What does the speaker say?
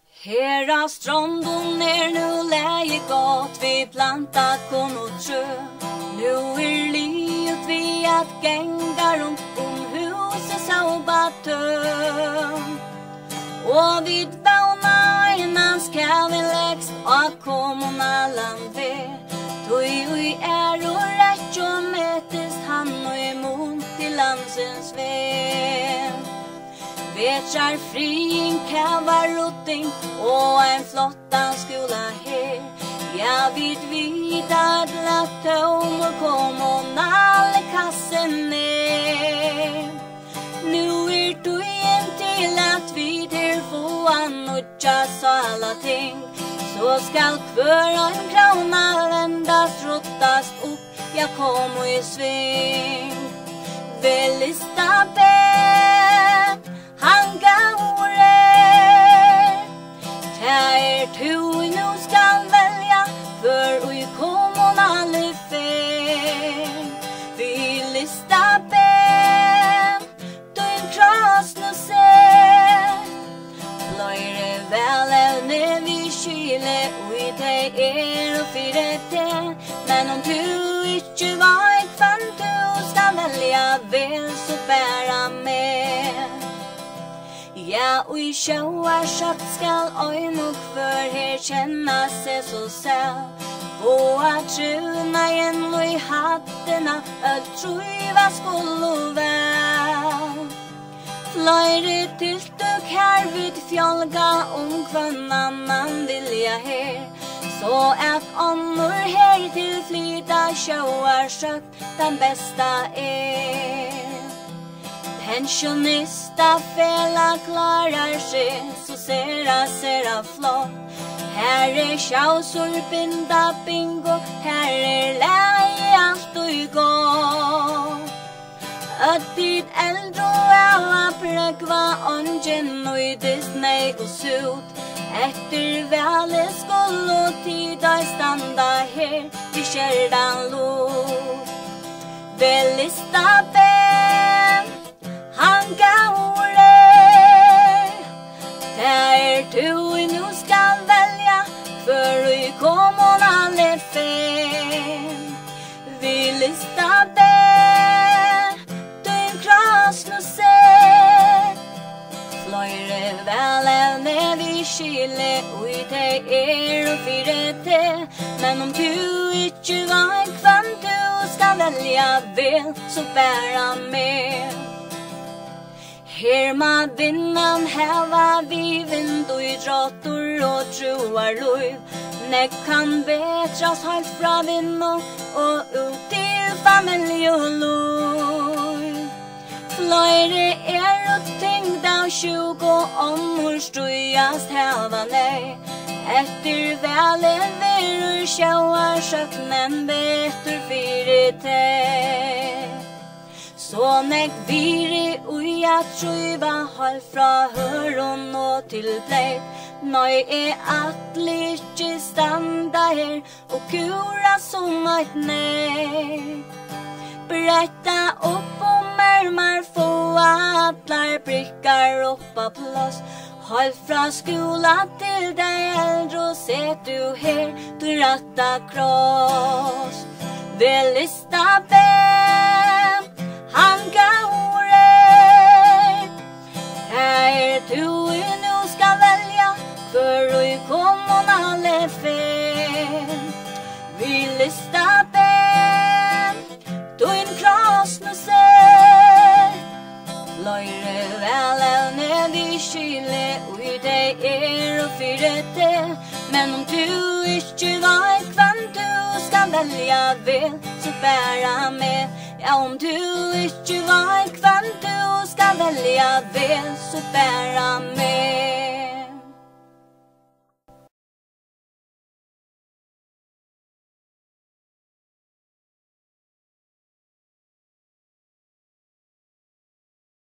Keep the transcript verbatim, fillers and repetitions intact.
Hera stranden är nu läge gott, vi planta kon och trö. Nu är livet vi att gänga runt om huset så batö. Och vid vauna innan ska vi lägst och komma land ve. Tui ui är och rätt och mätest han och emot till landsens väg. Vetjar fri en kavarotting och en flottan skola här. Jag vid vidare tom och kom och nalle kassen ner. Nu är du igen till att vi där få anutja alla ting. Så skall för en krona vändas rottas upp. Jag kom i sving. Velista bänt han gav er. Tär tu nu skall välja. För ui kom hon aldrig fel. Vi lista bänt du en kross nu sett. Plöjre väl när vi kyle ui dig er och fyra det. Men om du inte var en kvann du ska välja väl så bära med. Ja, och i sjöar sagt skall oj nog för her känna sig så säll. Och att truna igen och i hatterna allt truva skulle väl. Flöjre till stök här vid fjolga om kvann annan vilja her. Så att annor här till flyta sjöar sagt den bästa är. Pensionista fälla klarar sig så sera sera flott. Här är chausor binda bingo, här är läge allt och igång. Att dit äldre och alla präkva ongen och i Disney och sut. Efter väl skål och tid att stanna här i kärdan låt. Velista bänt han gav er. Där du nu ska välja. För i kom hon aldrig fel. Vi lista bänt du en kross nu sett. Flöjre väl när vi kyle och i dig er och fyra det. Men om du inte var en kvann du ska välja väl så bära med. Her ma vinnan heva vi vind och i drator och troar lov. Nek kan betras halt fra vinnan och ut till familj och lov. Flöjre er och tänkda och tjugo omor strujast heva nej. Efter välen verur sjöar söknen betur fyre te. Så nek viri ui at truva hall fra høron og til bleit. Nøy er at lykke standa her og kura som et nei. Bretta opp og mærmar få atlar brikkar oppa plås. Hall fra skola til deg eldre og set du her du ratta kross. Velista bænt han gav er. Här du nu ska välja. För i kom hon aldrig fel. Vi lista bänt du en kross nu sett. Plöjre väl när vi kyle och i dig er och fyra det. Men om du inte var en kvann du ska välja väl så bära med. Ja, om du inte var en kvann du ska välja väl så bära med.